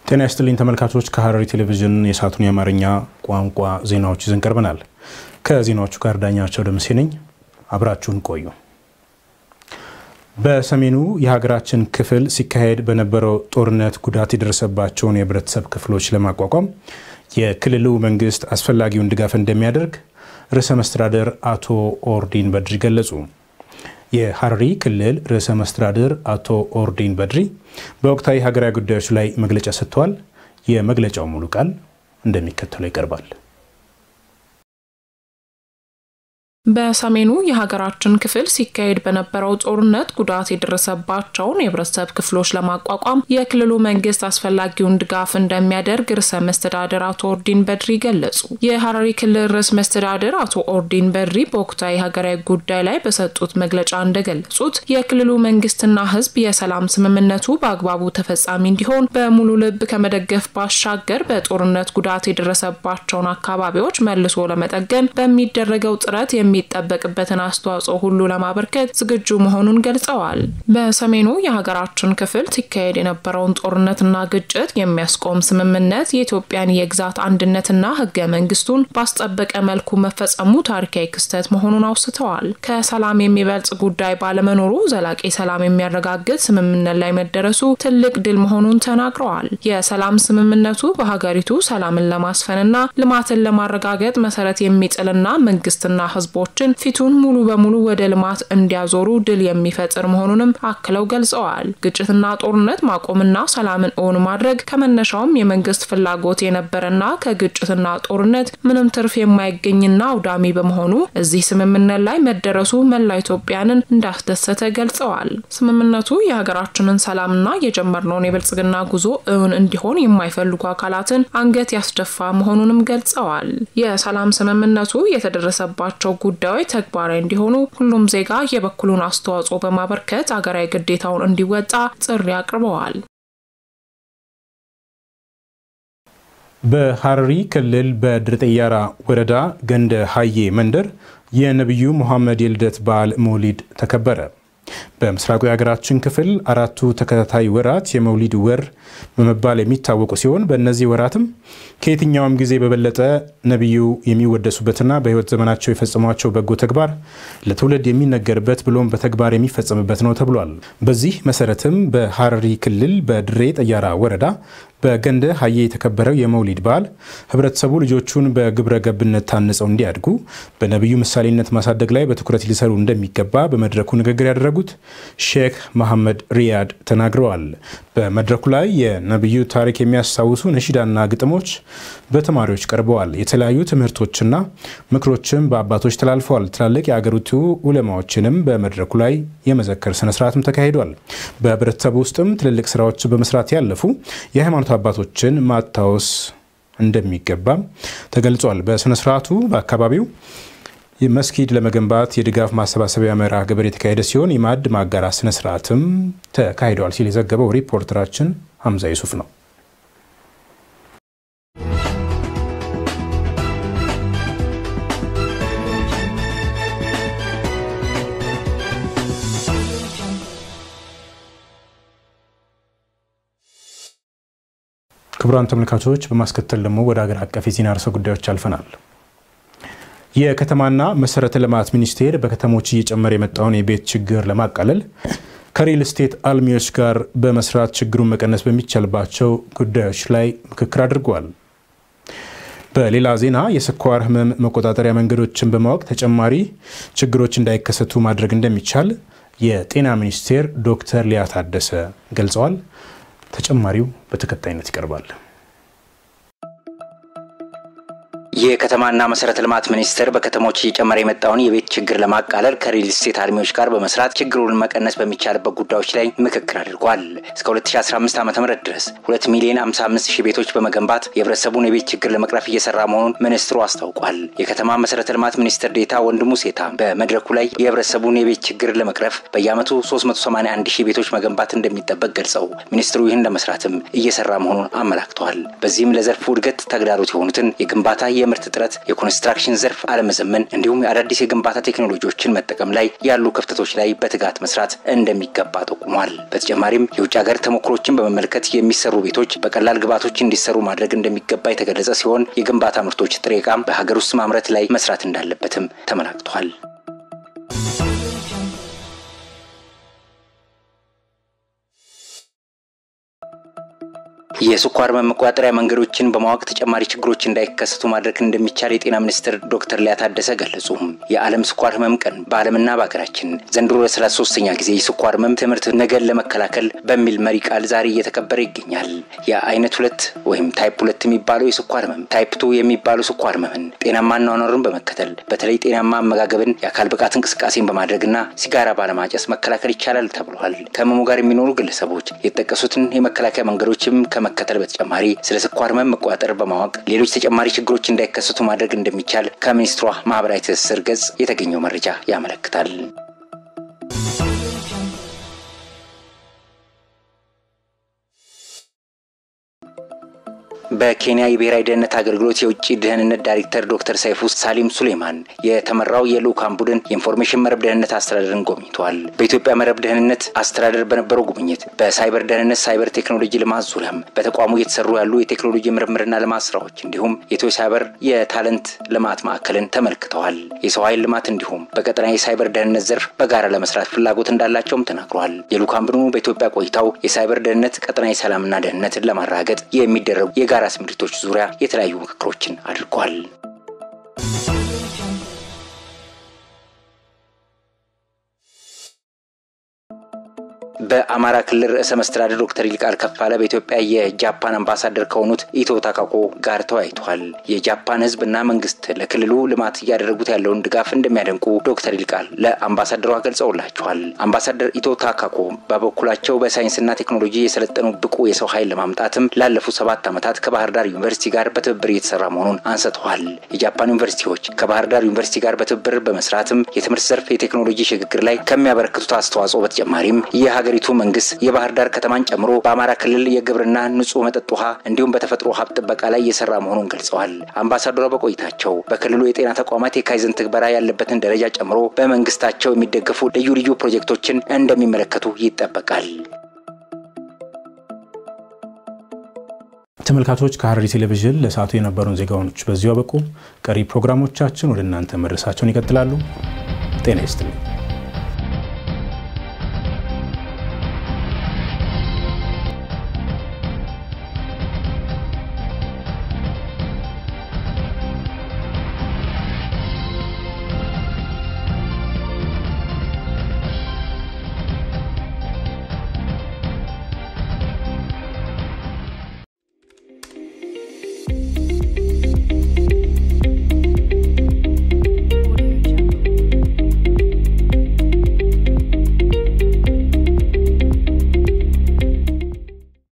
ጤና ይስጥልኝ ተመልካቾች ከሐረሪ ቴሌቪዥን የሰዓቱን የአማርኛ ቋንቋ ዜናዎች ይዘን ቀርበናል። ከዜናዎቹ ጋር ዳኛቸው ደምሴ ነኝ። አብራችሁን ቆዩ። በሰሜኑ የሀገራችን ክፍል ሲካሄድ በነበረው ጦርነት ጉዳት የደረሰባቸውን የህብረተሰብ ክፍሎች ለማቋቋም የክልሉ መንግስት አስፈላጊውን ድጋፍ እንደሚያደርግ ርዕሰ መስተዳድር አቶ ኦርዲን በድሪ ገለጹ። የሐረሪ ክልል ርዕሰ መስተዳድር አቶ ኦርዲን በድሪ በወቅታዊ ሀገራዊ ጉዳዮች ላይ መግለጫ ሰጥተዋል። የመግለጫው ሙሉ ቃል እንደሚከተለው ይቀርባል። በሰሜኑ የሀገራችን ክፍል ሲካሄድ በነበረው ጦርነት ጉዳት የደረሰባቸውን የህብረተሰብ ክፍሎች ለማቋቋም የክልሉ መንግስት አስፈላጊውን ድጋፍ እንደሚያደርግ ርዕሰ መስተዳድር አቶ ኦርዲን በድሪ ገለጹ። የሐረሪ ክልል ርዕሰ መስተዳድር አቶ ኦርዲን በድሪ በወቅታዊ ሀገራዊ ጉዳይ ላይ በሰጡት መግለጫ እንደገለጹት የክልሉ መንግስትና ህዝብ የሰላም ስምምነቱ በአግባቡ ተፈጻሚ እንዲሆን በሙሉ ልብ ከመደገፍ ባሻገር በጦርነት ጉዳት የደረሰባቸውን አካባቢዎች መልሶ ለመጠገን በሚደረገው ጥረት የሚጠበቅበትን አስተዋጽኦ ሁሉ ለማበርከት ዝግጁ መሆኑን ገልጸዋል። በሰሜኑ የሀገራችን ክፍል ሲካሄድ የነበረውን ጦርነትና ግጭት የሚያስቆም ስምምነት የኢትዮጵያን የግዛት አንድነትና ህገ መንግስቱን ባስጠበቀ መልኩ መፈጸሙ ታሪካዊ ክስተት መሆኑን አውስተዋል። ከሰላም የሚበልጥ ጉዳይ ባለመኖሩ ዘላቂ ሰላም የሚያረጋግጥ ስምምነት ላይ መደረሱ ትልቅ ድል መሆኑን ተናግረዋል። የሰላም ስምምነቱ በሀገሪቱ ሰላምን ለማስፈንና ልማትን ለማረጋገጥ መሰረት የሚጥልና መንግስትና ህዝቦችን ፊቱን ሙሉ በሙሉ ወደ ልማት እንዲያዞሩ ድል የሚፈጥር መሆኑንም አክለው ገልጸዋል። ግጭትና ጦርነት ማቆምና ሰላምን እውን ማድረግ ከመነሻውም የመንግስት ፍላጎት የነበረና ከግጭትና ጦርነት ምንም ትርፍ የማይገኝና አውዳሚ በመሆኑ እዚህ ስምምነት ላይ መደረሱ መላ ኢትዮጵያንን እንዳስደሰተ ገልጸዋል። ስምምነቱ የሀገራችንን ሰላምና የጀመርነውን የብልጽግና ጉዞ እውን እንዲሆን የማይፈልጉ አካላትን አንገት ያስደፋ መሆኑንም ገልጸዋል። የሰላም ስምምነቱ የተደረሰባቸው ጉዳዮች ተግባራዊ እንዲሆኑ ሁሉም ዜጋ የበኩሉን አስተዋጽኦ በማበርከት ሀገራዊ ግዴታውን እንዲወጣ ጥሪ አቅርበዋል። በሐረሪ ክልል በድሬ ጠያራ ወረዳ ገንደ ሀዬ መንደር የነብዩ መሐመድ የልደት በዓል መውሊድ ተከበረ። በምስራቁ የሀገራችን ክፍል አራቱ ተከታታይ ወራት የመውሊድ ወር በመባል የሚታወቁ ሲሆን በእነዚህ ወራትም ከየትኛውም ጊዜ በበለጠ ነብዩ የሚወደሱበትና በህይወት ዘመናቸው የፈጸሟቸው በጎ ተግባር ለትውልድ የሚነገርበት ብሎም በተግባር የሚፈጸምበት ነው ተብሏል። በዚህ መሰረትም በሐረሪ ክልል በድሬ ጠያራ ወረዳ በገንደ ሀዬ የተከበረው የመውሊድ በዓል ህብረተሰቡ ልጆቹን በግብረ ገብነት ታንጸው እንዲያድጉ በነብዩ ምሳሌነት ማሳደግ ላይ በትኩረት ሊሰሩ እንደሚገባ በመድረኩ ንግግር ያደረጉት ሼክ መሐመድ ሪያድ ተናግረዋል። በመድረኩ ላይ የነብዩ ታሪክ የሚያስታውሱ ነሺዳና ግጥሞች በተማሪዎች ቀርበዋል። የተለያዩ ትምህርቶችና ምክሮችም በአባቶች ተላልፈዋል። ትላልቅ የአገሪቱ ዑለማዎችንም በመድረኩ ላይ የመዘከር ስነ ስርዓትም ተካሂዷል። በህብረተሰቡ ውስጥም ትልልቅ ስራዎች በመስራት ያለፉ የሃይማኖት አባቶችን ማታወስ እንደሚገባ ተገልጿል። በስነ ስርዓቱ በአካባቢው የመስጊድ ለመገንባት የድጋፍ ማሰባሰቢያ መርሃ ግብር የተካሄደ ሲሆን የማዕድ ማጋራት ስነ ስርዓትም ተካሂዷል ሲል የዘገበው ሪፖርተራችን ሐምዛ ዩሱፍ ነው። ክቡራን ተመልካቾች በማስከተል ደግሞ ወደ ሀገር አቀፍ የዜና ርዕሰ ጉዳዮች አልፈናል። የከተማና መሰረተ ልማት ሚኒስቴር በከተሞች እየጨመረ የመጣውን የቤት ችግር ለማቃለል ከሪል ስቴት አልሚዎች ጋር በመስራት ችግሩን መቀነስ በሚቻልባቸው ጉዳዮች ላይ ምክክር አድርጓል። በሌላ ዜና የስኳር ህመም መቆጣጠሪያ መንገዶችን በማወቅ ተጨማሪ ችግሮች እንዳይከሰቱ ማድረግ እንደሚቻል የጤና ሚኒስቴር ዶክተር ሊያ ታደሰ ገልጸዋል። ተጨማሪው በተከታይነት ይቀርባል። የከተማና መሰረተ ልማት ሚኒስቴር በከተሞች እየጨመረ የመጣውን የቤት ችግር ለማቃለል ከሪል ስቴት አልሚዎች ጋር በመስራት ችግሩን መቀነስ በሚቻልበት ጉዳዮች ላይ ምክክር አድርጓል። እስከ 2015 ዓ.ም ድረስ 2,055,000 ቤቶች በመገንባት የህብረተሰቡን የቤት ችግር ለመቅረፍ እየሰራ መሆኑን ሚኒስትሩ አስታውቋል። የከተማ መሰረተ ልማት ሚኒስትር ዴኤታ ወንድሙ ሴታ በመድረኩ ላይ የህብረተሰቡን የቤት ችግር ለመቅረፍ በየዓመቱ 381,000 ቤቶች መገንባት እንደሚጠበቅ ገልጸው ሚኒስትሩ ይህን ለመስራትም እየሰራ መሆኑን አመላክተዋል። በዚህም ለዘርፉ እድገት ተግዳሮት የሆኑትን የግንባታ የምርት ጥረት፣ የኮንስትራክሽን ዘርፍ አለመዘመን እንዲሁም አዳዲስ የግንባታ ቴክኖሎጂዎችን መጠቀም ላይ ያሉ ክፍተቶች ላይ በትጋት መስራት እንደሚገባ ጠቁሟል። በተጨማሪም የውጭ ሀገር ተሞክሮችን በመመልከት የሚሰሩ ቤቶች በቀላል ግብዓቶች እንዲሰሩ ማድረግ እንደሚገባ የተገለጸ ሲሆን የግንባታ ምርቶች ጥሬ ዕቃ በሀገር ውስጥ ማምረት ላይ መስራት እንዳለበትም ተመላክቷል። የስኳር መቆጣጠሪያ መንገዶችን በማወቅ ተጨማሪ ችግሮች እንዳይከሰቱ ማድረግ እንደሚቻል የጤና ሚኒስትር ዶክተር ሊያ ታደሰ ገለጹ። የዓለም ስኳር ህመም ቀን በዓለምና በአገራችን ዘንድሮ ለ33ኛ ጊዜ የስኳር ህመም ትምህርት ነገን ለመከላከል በሚል መሪ ቃል ዛሬ እየተከበረ ይገኛል። የአይነት 2 ወይም ታይፕ 2 የሚባለው የስኳር ህመም፣ ታይፕ 2 የሚባለው ስኳር ህመምን ጤናማ አኗኗርን በመከተል በተለይ ጤናማ አመጋገብን፣ የአካል ብቃት እንቅስቃሴን በማድረግና ሲጋራ ባለማጨስ መከላከል ይቻላል ተብሏል። ከህመሙ ጋር የሚኖሩ ግለሰቦች የተጠቀሱትን የመከላከያ መንገዶችም መከተል በተጨማሪ ስለ ስኳር ህመም መቆጣጠር በማወቅ ሌሎች ተጨማሪ ችግሮች እንዳይከሰቱ ማድረግ እንደሚቻል ከሚኒስትሯ ማህበራዊ ትስስር ገጽ የተገኘው መረጃ ያመለክታል። በኬንያ የብሔራዊ ደህንነት አገልግሎት የውጭ ደህንነት ዳይሬክተር ዶክተር ሰይፉ ሳሊም ሱሌማን የተመራው የልኡካን ቡድን የኢንፎርሜሽን መረብ ደህንነት አስተዳደርን ጎብኝቷል። በኢትዮጵያ መረብ ደህንነት አስተዳደር በነበረው ጉብኝት በሳይበር ደህንነት ሳይበር ቴክኖሎጂ ልማት ዙሪያም በተቋሙ እየተሰሩ ያሉ የቴክኖሎጂ ምርምርና ልማት ስራዎች እንዲሁም የኢትዮ ሳይበር የታለንት ልማት ማዕከልን ተመልክተዋል። የሰው ኃይል ልማት እንዲሁም በቀጠናዊ የሳይበር ደህንነት ዘርፍ በጋራ ለመስራት ፍላጎት እንዳላቸውም ተናግረዋል። የልኡካን ቡድኑ በኢትዮጵያ ቆይታው የሳይበር ደህንነት ቀጠናዊ ሰላምና ደህንነትን ለማረጋገጥ የሚደረጉ የጋራ ስምሪቶች ዙሪያ የተለያዩ ምክክሮችን አድርጓል። በአማራ ክልል ርዕሰ መስተዳድር ዶክተር ይልቃል ከፋለ በኢትዮጵያ የጃፓን አምባሳደር ከሆኑት ኢቶ ታካኮ ጋር ተወያይተዋል። የጃፓን ህዝብና መንግስት ለክልሉ ልማት ያደረጉት ያለውን ድጋፍ እንደሚያደንቁ ዶክተር ይልቃል ለአምባሳደሯ ገልጸውላቸዋል። አምባሳደር ኢቶ ታካኮ በበኩላቸው በሳይንስና ቴክኖሎጂ የሰለጠኑ ብቁ የሰው ኃይል ለማምጣትም ላለፉት 7 ዓመታት ከባህር ዳር ዩኒቨርሲቲ ጋር በትብብር እየተሰራ መሆኑን አንስተዋል። የጃፓን ዩኒቨርሲቲዎች ከባህር ዳር ዩኒቨርሲቲ ጋር በትብብር በመስራትም የትምህርት ዘርፍ የቴክኖሎጂ ሽግግር ላይ ከሚያበረክቱት አስተዋጽኦ በተጨማሪም የሀገሪቱ መንግስት የባህር ዳር ከተማን ጨምሮ በአማራ ክልል የግብርና ንጹህ መጠጥ ውሃ እንዲሁም በተፈጥሮ ሀብት ጥበቃ ላይ እየሰራ መሆኑን ገልጸዋል። አምባሳደሯ በቆይታቸው በክልሉ የጤና ተቋማት የካይዘን ትግበራ ያለበትን ደረጃ ጨምሮ በመንግስታቸው የሚደገፉ ልዩ ልዩ ፕሮጀክቶችን እንደሚመለከቱ ይጠበቃል። ተመልካቾች ከሐረሪ ቴሌቪዥን ለሰዓቱ የነበሩን ዜናዎች በዚሁ አበቁ። ቀሪ ፕሮግራሞቻችን ወደ እናንተ መድረሳቸውን ይቀጥላሉ። ጤና ይስጥልኝ።